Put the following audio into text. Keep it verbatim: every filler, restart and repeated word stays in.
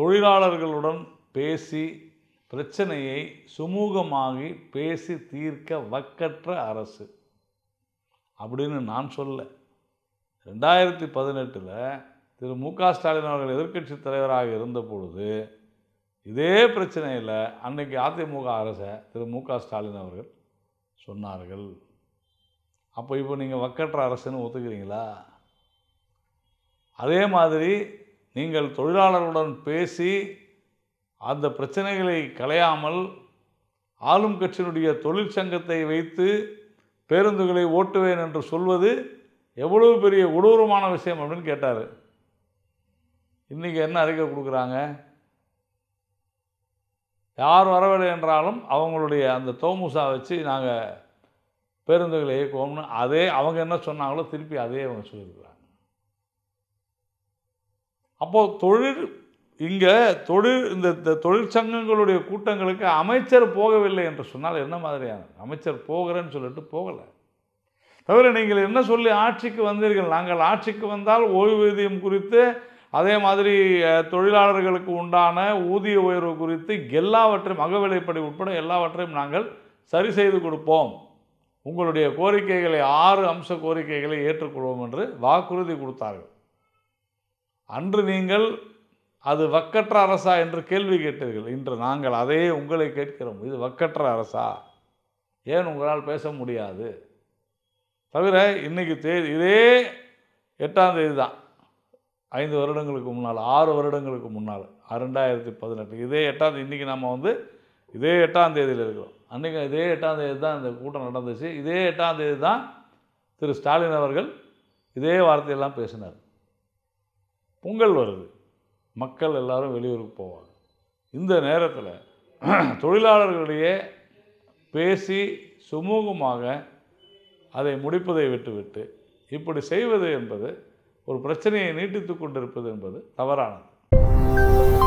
தொழிலாளர்களுடன் பேசி பிரச்சனையை சுமூகமாகி பேசி தீர்க்க வக்கற்ற அரசு அப்படின்னு நான் சொல்ல. ரெண்டாயிரத்தி பதினெட்டில் திரு மு க ஸ்டாலின் அவர்கள் எதிர்க்கட்சி தலைவராக இருந்த பொழுது இதே பிரச்சனையில் அன்னைக்கு அதிமுக அரசை திரு மு க ஸ்டாலின் அவர்கள் சொன்னார்கள். அப்போ இப்போ நீங்கள் வக்கற்ற அரசுன்னு ஒத்துக்கிறீங்களா? அதே மாதிரி நீங்கள் தொழிலாளர்களுடன் பேசி அந்த பிரச்சனைகளை களையாமல் ஆளும் கட்சியினுடைய தொழிற்சங்கத்தை வைத்து பேருந்துகளை ஓட்டுவேன் என்று சொல்வது எவ்வளவு பெரிய கொடூரமான விஷயம் அப்படின்னு கேட்டார். இன்றைக்கி என்ன அறிக்கை கொடுக்குறாங்க? யார் வரவில்லை என்றாலும் அவங்களுடைய அந்த தோமுசா வச்சு நாங்கள் பேருந்துகளை இயக்குவோம்னு அதே அவங்க என்ன சொன்னாங்களோ திருப்பி அதே அவங்க சொல்லியிருக்கிறாங்க. அப்போது தொழில் இங்கே தொழில் இந்த தொழிற்சங்கங்களுடைய கூட்டங்களுக்கு அமைச்சர் போகவில்லை என்று சொன்னால் என்ன மாதிரியான அமைச்சர் போகிறேன்னு சொல்லிட்டு போகலை. தவிர நீங்கள் என்ன சொல்லி ஆட்சிக்கு வந்தீர்கள்? நாங்கள் ஆட்சிக்கு வந்தால் ஓய்வூதியம் குறித்து அதே மாதிரி தொழிலாளர்களுக்கு உண்டான ஊதிய உயர்வு குறித்து எல்லாவற்றையும் அகவிலைப்படி உட்பட எல்லாவற்றையும் நாங்கள் சரி செய்து கொடுப்போம், உங்களுடைய கோரிக்கைகளை ஆறு அம்ச கோரிக்கைகளை ஏற்றுக்கொள்வோம் என்று வாக்குறுதி கொடுத்தார்கள். அன்று நீங்கள் அது வக்கற்ற அரசா என்று கேள்வி கேட்டீர்கள். இன்று நாங்கள் அதையே உங்களை கேட்கிறோம், இது வக்கற்ற அரசா? ஏன் உங்களால் பேச முடியாது? தவிர இன்றைக்கி தேதி இதே எட்டாம் தேதி தான், ஐந்து வருடங்களுக்கு முன்னால் ஆறு வருடங்களுக்கு முன்னால் ரெண்டாயிரத்தி பதினெட்டு இதே எட்டாம் தேதி இன்றைக்கி நம்ம வந்து இதே எட்டாம் தேதியில் இருக்கிறோம். அன்றைக்கி இதே எட்டாம் தேதி தான் இந்த கூட்டம் நடந்துச்சு. இதே எட்டாம் தேதி தான் திரு ஸ்டாலின் அவர்கள் இதே வார்த்தையெல்லாம் பேசினார். பொங்கல் வருது, மக்கள் எல்லாரும் வெளியூருக்கு போவாங்க. இந்த நேரத்தில் தொழிலாளர்களிடையே பேசி சுமூகமாக அதை முடிப்பதை விட்டுவிட்டு இப்படி செய்வது என்பது ஒரு பிரச்சனையை நீட்டித்து கொண்டிருப்பது என்பது தவறானது.